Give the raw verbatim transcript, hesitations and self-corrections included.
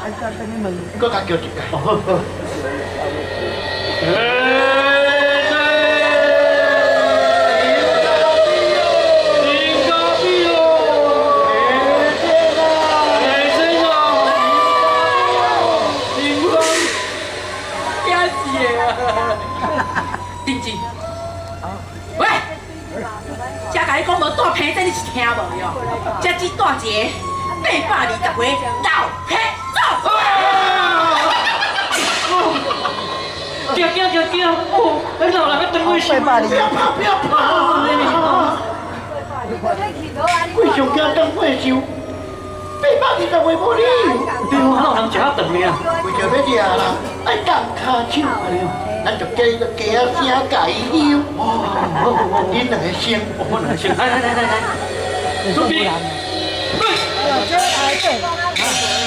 搁甲叫一届。好好。 林志，喂，遮甲你讲无大平仔，你是听无哟？遮只大一个八百二十岁老皮走。叫叫叫叫！哦，你老人要等我先。 不要跑，不要跑！贵上惊等我收，八百二十岁无你。 对啊，老人食啊长呢。 为着要吃啦，爱动骹手。 咱就加个加声加油，恁两个先， 我两个先，来来来来来，准备，对，